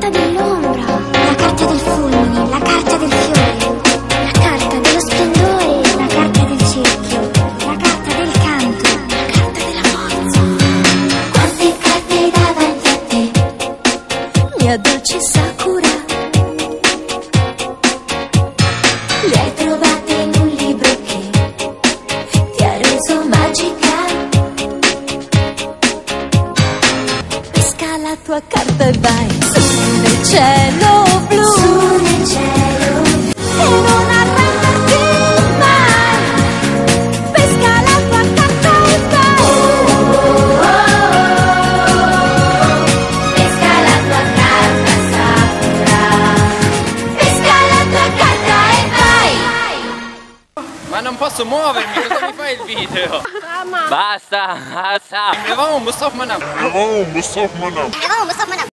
carta dell'ombra, la carta del fulmine, la carta del fiore, la carta dello splendore, la carta del cerchio, la carta del canto, la carta della forza. Quante carte hai davanti a te, mia dolce Sakura? Le hai trovate in un libro che ti ha reso magica? Pesca la tua carta e vai su nel cielo blu, su nel cielo, e non arrenderti mai. Pesca la tua carta e vai. Pesca la tua carta, Sakura. Pesca la tua carta e vai. Ma non posso muovermi, cosa mi fai il video? Basta, basta. Wir brauchen, muss auf meiner.